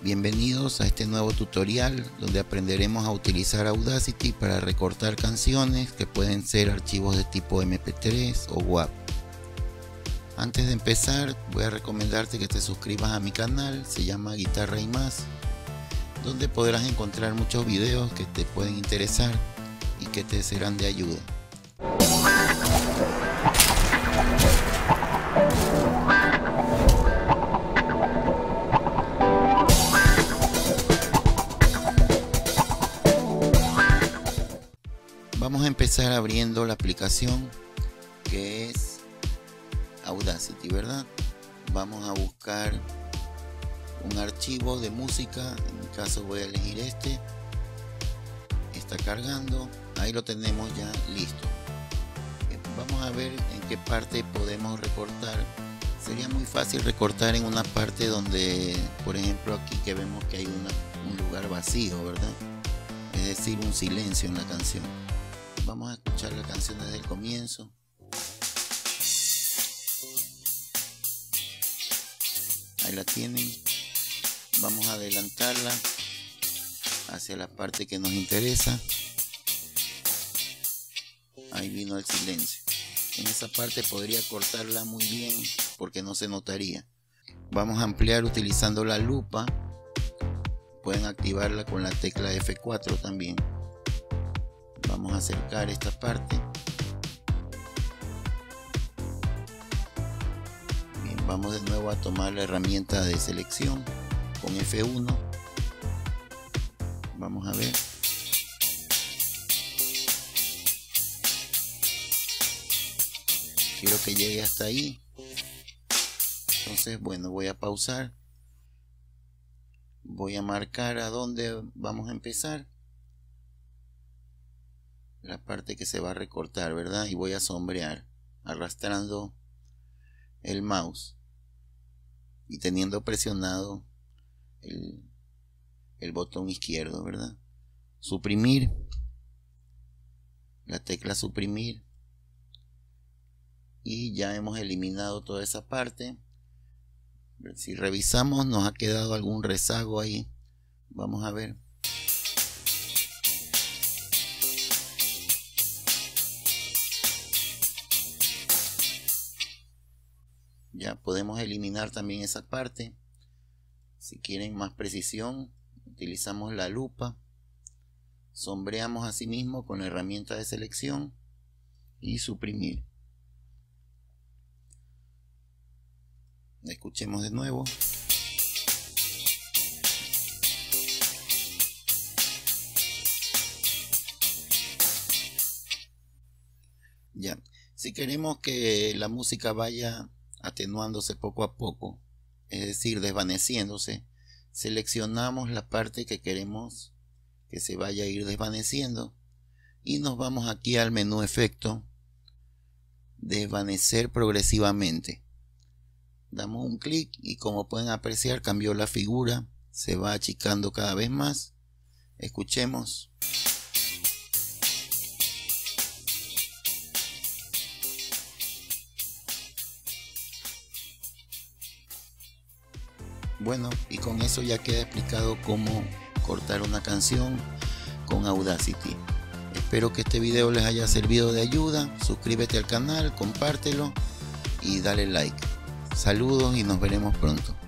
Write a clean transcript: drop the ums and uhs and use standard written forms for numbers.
Bienvenidos a este nuevo tutorial donde aprenderemos a utilizar Audacity para recortar canciones que pueden ser archivos de tipo MP3 o WAV. Antes de empezar, voy a recomendarte que te suscribas a mi canal, se llama Guitarra y Más, donde podrás encontrar muchos videos que te pueden interesar y que te serán de ayuda. Vamos a empezar abriendo la aplicación que es Audacity, ¿verdad? Vamos a buscar un archivo de música, en mi caso voy a elegir este. Está cargando, ahí lo tenemos ya listo. Vamos a ver en qué parte podemos recortar. Sería muy fácil recortar en una parte donde, por ejemplo, aquí que vemos que hay un lugar vacío, ¿verdad? Es decir, un silencio en la canción. Vamos a escuchar la canción desde el comienzo. Ahí la tienen. Vamos a adelantarla hacia la parte que nos interesa. Ahí vino el silencio. En esa parte podría cortarla muy bien porque no se notaría. Vamos a ampliar utilizando la lupa. Pueden activarla con la tecla F4 también. Vamos a acercar esta parte. Bien, vamos de nuevo a tomar la herramienta de selección con F1. Vamos a ver. Quiero que llegue hasta ahí. Entonces, bueno, voy a pausar. Voy a marcar a dónde vamos a empezar. La parte que se va a recortar, ¿verdad? Y voy a sombrear arrastrando el mouse y teniendo presionado el botón izquierdo, ¿verdad? Suprimir, la tecla suprimir, y ya hemos eliminado toda esa parte. Si revisamos, nos ha quedado algún rezago ahí. Vamos a ver. Ya podemos eliminar también esa parte. Si quieren más precisión, utilizamos la lupa, sombreamos así mismo con la herramienta de selección y suprimir. Escuchemos de nuevo. Ya, si queremos que la música vaya atenuándose poco a poco, es decir, desvaneciéndose, seleccionamos la parte que queremos que se vaya a ir desvaneciendo y nos vamos aquí al menú efecto, desvanecer progresivamente. Damos un clic y, como pueden apreciar, cambió la figura, se va achicando cada vez más. Escuchemos. Bueno, y con eso ya queda explicado cómo cortar una canción con Audacity. Espero que este video les haya servido de ayuda. Suscríbete al canal, compártelo y dale like. Saludos y nos veremos pronto.